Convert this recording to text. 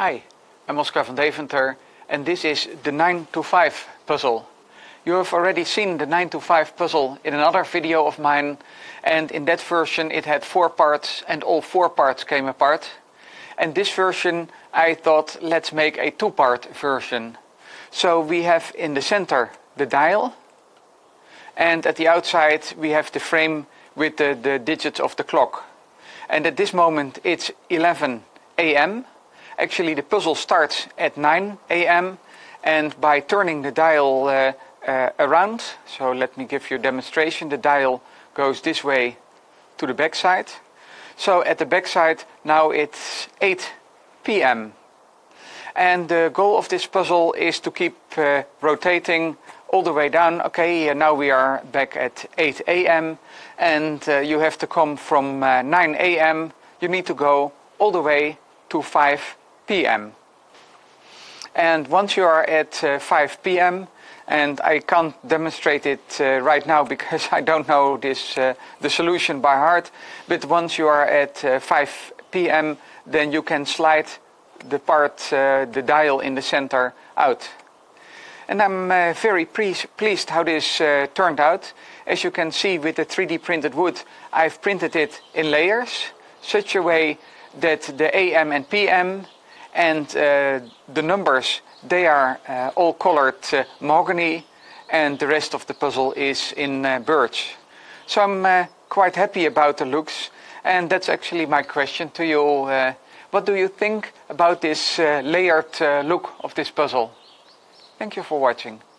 Hi, I'm Oscar van Deventer and this is the 9 to 5 puzzle. You have already seen the 9 to 5 puzzle in another video of mine, and in that version it had 4 parts and all 4 parts came apart. And this version I thought, let's make a 2-part version. So we have in the center the dial, and at the outside we have the frame with the digits of the clock. And at this moment it's 11 AM. Actually the puzzle starts at 9 AM, and by turning the dial around, so let me give you a demonstration, the dial goes this way to the back side. So at the back side now it's 8 PM. And the goal of this puzzle is to keep rotating all the way down. Okay, now we are back at 8 AM, and you have to come from 9 AM, you need to go all the way to 5 PM. And once you are at 5 PM, and I can't demonstrate it right now because I don't know the solution by heart, but once you are at 5 PM, then you can slide the dial in the center out. And I'm very pleased how this turned out. As you can see with the 3D printed wood, I've printed it in layers, such a way that the AM and PM and the numbers, they are all colored mahogany, and the rest of the puzzle is in birch. So I'm quite happy about the looks, and that's actually my question to you. What do you think about this layered look of this puzzle? Thank you for watching.